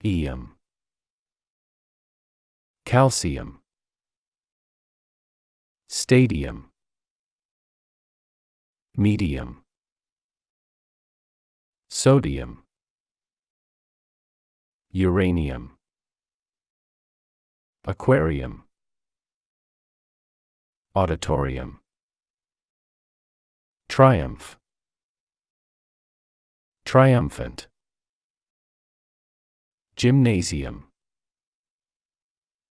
ium, calcium, stadium, medium, sodium, uranium, aquarium, auditorium, triumph, triumphant, gymnasium,